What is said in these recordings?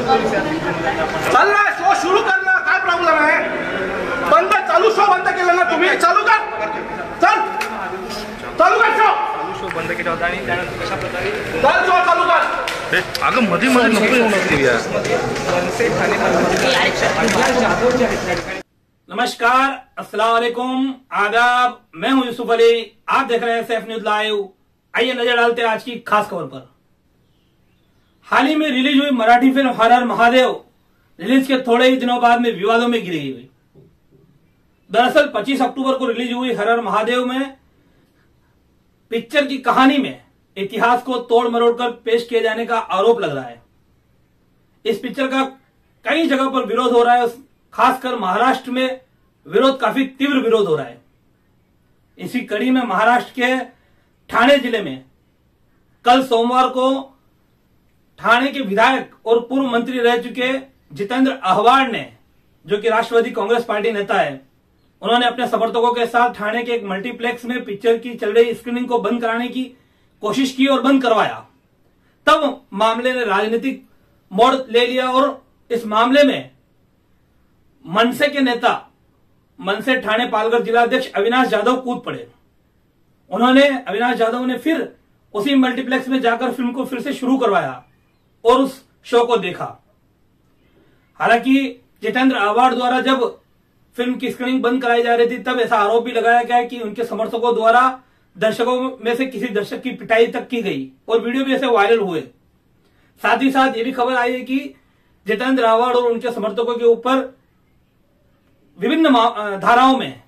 चल ना शो सुरू कर ना, काय प्रॉब्लेम आहे? बंद चालू शो बंद केलं ना तुम्ही, चालू कर. चल चालू कर शो बंद केला होता आणि त्यानंतर कशा प्रकारे चल शो चालू कर. अगं मध्ये मध्ये नको येऊ यार. नमस्कार, अस्सलाम वालेकुम, आदाब. मैं हूं यूसुफ अली, आप देख रहे हैं सैफ न्यूज लाइव. आइए नजर डालते हैं आज की खास खबर पर. हाल ही में रिलीज हुई मराठी फिल्म हर हर महादेव रिलीज के थोड़े ही दिनों बाद में विवादों में घिरी हुई. दरअसल 25 अक्टूबर को रिलीज हुई हर हर महादेव में पिक्चर की कहानी में इतिहास को तोड़ मरोड़ कर पेश किए जाने का आरोप लग रहा है. इस पिक्चर का कई जगह पर विरोध हो रहा है, खासकर महाराष्ट्र में विरोध, काफी तीव्र विरोध हो रहा है. इसी कड़ी में महाराष्ट्र के ठाणे जिले में कल सोमवार को ठाणे के विधायक और पूर्व मंत्री रह चुके जितेंद्र आव्हाड ने, जो कि राष्ट्रवादी कांग्रेस पार्टी नेता है, उन्होंने अपने समर्थकों के साथ ठाणे के एक मल्टीप्लेक्स में पिक्चर की चल रही स्क्रीनिंग को बंद कराने की कोशिश की और बंद करवाया. तब मामले ने राजनीतिक मोड़ ले लिया और इस मामले में मनसे के नेता, मनसे ठाणे पालघर जिलाध्यक्ष अविनाश यादव कूद पड़े. अविनाश यादव ने फिर उसी मल्टीप्लेक्स में जाकर फिल्म को फिर से शुरू करवाया और उस शो को देखा. हालांकि जितेंद्र आव्हाड द्वारा जब फिल्म की स्क्रीनिंग बंद कराई जा रही थी तब ऐसा आरोप भी लगाया गया कि उनके समर्थकों द्वारा दर्शकों में से किसी दर्शक की पिटाई तक की गई और वीडियो भी ऐसे वायरल हुए. साथ ही साथ ये भी खबर आई है कि जितेंद्र आव्हाड और उनके समर्थकों के ऊपर विभिन्न धाराओं में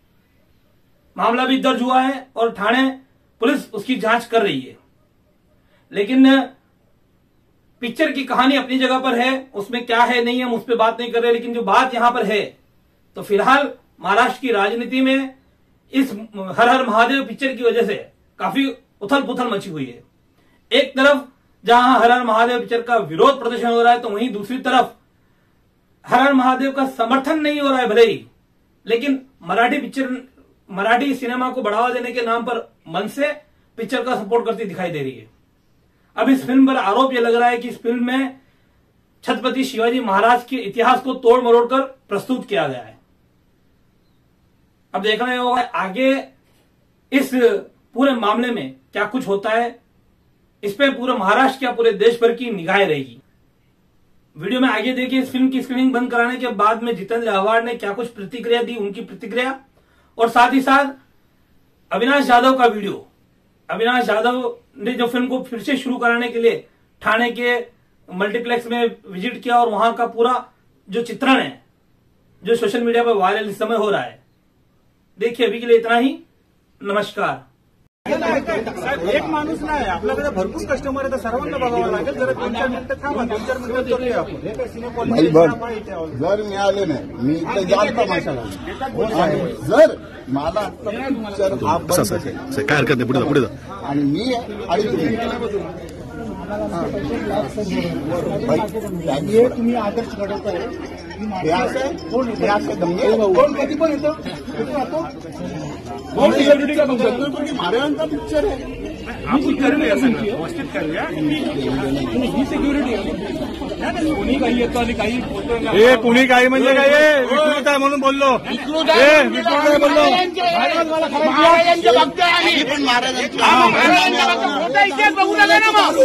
मामला भी दर्ज हुआ है और ठाणे पुलिस उसकी जांच कर रही है. लेकिन पिक्चर की कहानी अपनी जगह पर है, उसमें क्या है नहीं, हम उस पर बात नहीं कर रहे. लेकिन जो बात यहां पर है, तो फिलहाल महाराष्ट्र की राजनीति में इस हर हर महादेव पिक्चर की वजह से काफी उथल पुथल मची हुई है. एक तरफ जहां हर हर महादेव पिक्चर का विरोध प्रदर्शन हो रहा है, तो वहीं दूसरी तरफ हर हर महादेव का समर्थन नहीं हो रहा है भले ही, लेकिन मराठी सिनेमा को बढ़ावा देने के नाम पर मनसे पिक्चर का सपोर्ट करती दिखाई दे रही है. अब इस फिल्म पर आरोप यह लग रहा है कि इस फिल्म में छत्रपति शिवाजी महाराज के इतिहास को तोड़ मरोड़ कर प्रस्तुत किया गया है. अब देखना होगा आगे इस पूरे मामले में क्या कुछ होता है. इस पे पूरे महाराष्ट्र क्या पूरे देश भर की निगाहें रहेगी. वीडियो में आगे देखिए इस फिल्म की स्क्रीनिंग बंद कराने के बाद में जितेंद्र आव्हाड ने क्या कुछ प्रतिक्रिया दी, उनकी प्रतिक्रिया, और साथ ही साथ अविनाश यादव का वीडियो. अविनाश यादव ने जो फिल्म को फिर से शुरू कराने के लिए ठाणे के मल्टीप्लेक्स में विजिट किया और वहां का पूरा जो चित्रण है जो सोशल मीडिया पर वायरल इस समय हो रहा है. देखिए अभी के लिए इतना ही. नमस्कार. एक माणूस नाही, आपल्याकडे भरपूर कस्टमर आहे, तर सर्वांना बघावं लागेल. जरा 2-4 मिनिटं थांबा, 2-4 मिनिटं करूया आपण. जर मिळाले नाही, मी इथे जास्त माशाला जर मला काय हरकत नाही, पुढे जा. आणि मी तुम्ही आदर्श घडवताय. कोण कधी पण येतो महाराजांचा पिक्चर आहे. आपण करूया सगळं व्यवस्थित करूया. ही सिक्युरिटी कोणी काही येतो आणि काही बोलतो. कोणी काही म्हणजे काय विकृत आहे म्हणून बोललो. विकृत आहे बोललो. महाराजांच्या भक्त आहे पण महाराजांच्या इतिहास बघू नका ना. मग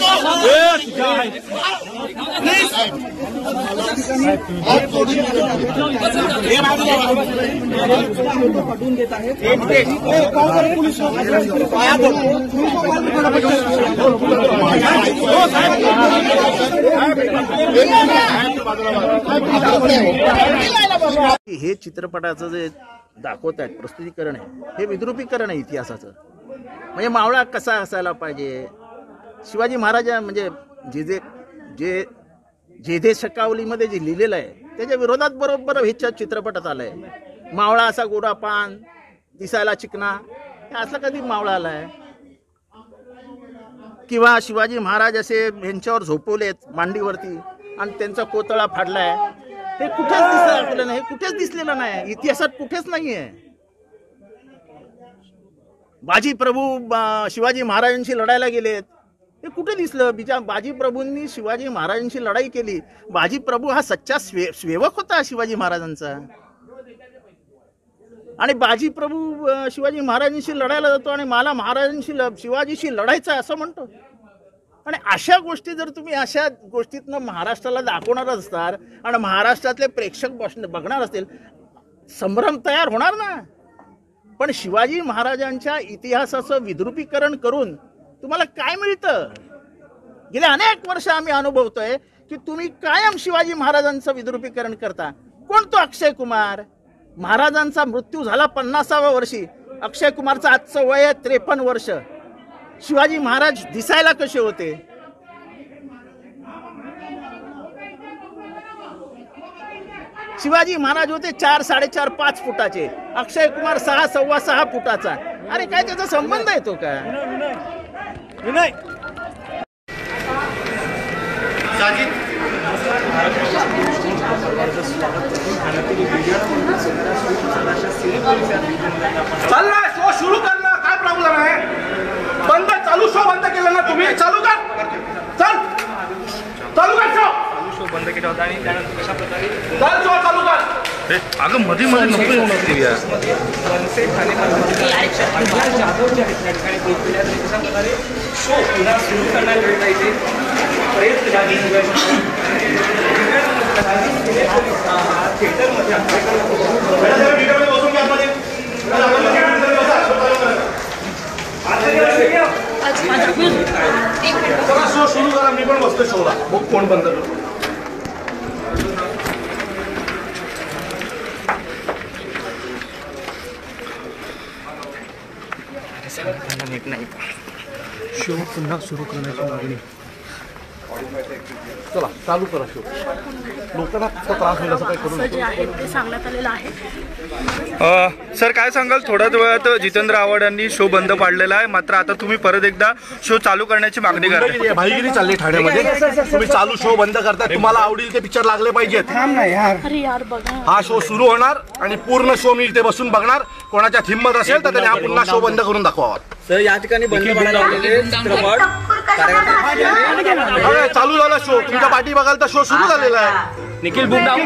पटवून देत आहेत पोलीस हे चित्रपटाचं जे दाखवत आहेत प्रस्तुतीकरण आहे हे विद्रुपीकरण आहे इतिहासाचं. म्हणजे मावळा कसा असायला पाहिजे, शिवाजी महाराज म्हणजे जे शकावलीमध्ये जे लिहिलेलं आहे त्याच्या विरोधात बरोबर ह्याच्या चित्रपटात आलंय. मावळा असा गोरा पान दिसायला चिकना, असं कधी मावळा आलाय? किंवा शिवाजी महाराज असे यांच्यावर झोपवलेत मांडीवरती आणि त्यांचा कोतळा फाडलाय, हे कुठेच दिसलं नाही, हे कुठेच दिसलेलं नाही, इतिहासात कुठेच नाहीये. बाजी प्रभू शिवाजी महाराजांशी लढायला गेलेत, हे कुठे दिसलं? बाजी प्रभूंनी शिवाजी महाराजांशी लढाई केली. बाजी प्रभू हा सच्चा सेवक होता शिवाजी महाराजांचा, आणि बाजी प्रभू शिवाजी महाराजांशी लढायला जातो आणि मला महाराजांशी शिवाजीशी लढायचं असं म्हणतो. आणि अशा गोष्टी जर तुम्ही अशा गोष्टीतनं महाराष्ट्राला दाखवणार असणार आणि महाराष्ट्रातले प्रेक्षक बघणार असतील, संभ्रम तयार होणार ना. पण शिवाजी महाराजांच्या इतिहासाचं विद्रुपीकरण करून तुम्हाला काय मिळतं? गेले अनेक वर्ष आम्ही अनुभवतोय की तुम्ही कायम शिवाजी महाराजांचं विद्रुपीकरण करता. कोण तो अक्षय कुमार? महाराजांचा मृत्यू झाला 50व्या वर्षी, अक्षय कुमारचं आजचं वय आहे 53 वर्ष. शिवाजी महाराज दिसायला कसे होते? शिवाजी महाराज होते 4, 4.5, 5 फुटाचे, अक्षय कुमार 6, 6.25 फुटाचा. अरे काय त्याचा संबंध येतो का? विनय चल ना, शो सुरू कर ना, काय प्रॉब्लेम आहे? बंद चालू, शो बंद केलं ना तुम्ही, चालू कर. चल चालू कर शो बंद केला होता आणि त्यानंतर कशा प्रकारे चल शो चालू कर. अगं मध्ये नको येऊ नये यार. कशा प्रकारे शो पुन्हा सुरू करण्यात जायचे प्रयत्न थिएटरमध्ये शो सुरू करा. मी पण बसतो शोला, मग कोण बंद करतो. शो पुन्हा सुरू करण्याची मागणी. चला चालू करा शो. लोकांना त्रास होईल असं काही करू जे आहे ते सांगण्यात आलेलं आहे. सर काय सांगाल? थोड्याच वेळात जितेंद्र आव्हाड यांनी शो बंद पाडलेला आहे, मात्र आता तुम्ही परत एकदा शो चालू करण्याची मागणी करताय. भाईगिरी चालली ठाण्यामध्ये, तुम्ही चालू शो बंद करताय. तुम्हाला आवडील ते पिक्चर लागले पाहिजेत. अरे यार बघा, हा शो सुरू होणार आणि पूर्ण शो मी इथे बसून बघणार. कोणाच्यात हिंमत असेल तर त्याने हा पुन्हा शो बंद करून दाखवावा. सर या ठिकाणी बंद पाडलेले चित्रपट चालू झाला शो, तुमच्या पाठी बघाल तर शो सुरू झालेला आहे. निखिल बुक डाऊन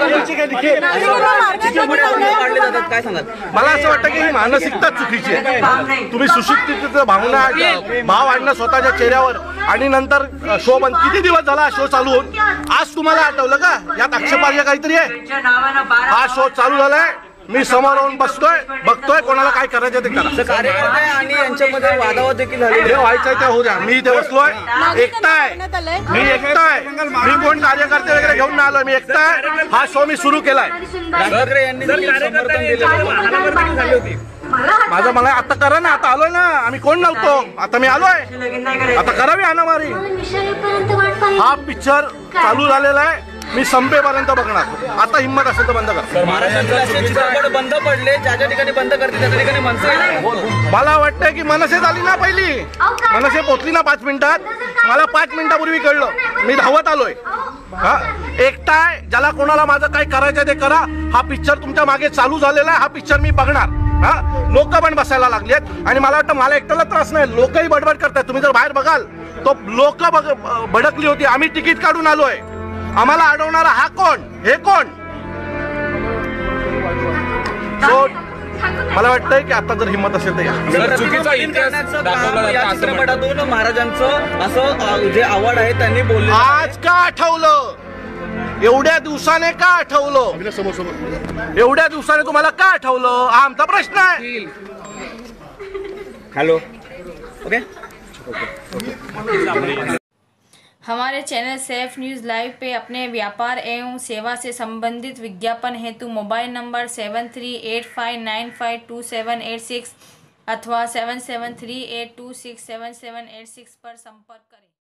काढले जातात, काय सांगाल? मला असं वाटतं की ही मानसिकता चुकीची आहे. तुम्ही सुशिक्षिततेचं भावना भाव आणणं स्वतःच्या चेहऱ्यावर आणि नंतर शो बंद. किती दिवस झाला शो चालू होऊन? आज तुम्हाला आठवलं का यात आक्षेपार्ह काहीतरी आहे? हा शो चालू झालाय, मी समोर येऊन बसतोय, बघतोय, कोणाला काय करायचं ते करा. कार्यकर्ते आणि यांच्यामध्ये वादावाद देखील झाले. जे व्हायचंय ते होऊ द्या. मी इथे बसलोय, एकटाय, मी एकटाय. मी कोण कार्यकर्ते वगैरे घेऊन नाही आलोय, मी एकटाय. हा शो मी सुरू केलाय. यांनी समर्थन दिलं. मला आता करा ना, आता आलोय ना, आम्ही कोण नव्हतो, आता मी आलोय, आता करावी हाणामारी. हा पिक्चर चालू झालेला आहे, मी संपेपर्यंत बघणार. आता हिंमत असेल तर बंद कर. महाराजांचे चित्रपट बंद पडले, ज्या ज्या ठिकाणी बंद करते त्या ठिकाणी मनसे. मला वाटतंय की मनसे झाली ना, पहिली मनसे पोचली ना 5 मिनिटात. मला 5 मिनिटापूर्वी कळलं, मी धावत आलोय. हा एकटाय, ज्याला कोणाला माझं काय करायचं ते करा. हा पिक्चर तुमच्या मागे चालू झालेला आहे, हा पिक्चर मी बघणार. हा लोक पण बसायला लागलेत आणि मला वाटतं मला एकट्याला त्रास नाही, लोकही बडबड करतात. तुम्ही जर बाहेर बघाल तो लोक भडकली होती. आम्ही तिकीट काढून आलोय, आम्हाला अडवणारा हा कोण, हे कोण? मला वाटतंय की आता जर हिंमत असेल तर या. चुकीचा इतिहास दाखवला जातो या चित्रपटातून महाराजांचं असं जे आवड आहे त्यांनी बोलले. आज का आठवलं? एवढ्या दिवसाने का आठवलं? एवढ्या दिवसाने तुम्हाला का आठवलं हा आमचा प्रश्न आहे. Hello okay. हमारे चैनल सैफ न्यूज़ लाइव पे अपने व्यापार एवं सेवा से संबंधित विज्ञापन हेतु मोबाइल नंबर 7385952786 अथवा 7738267786 पर संपर्क करें.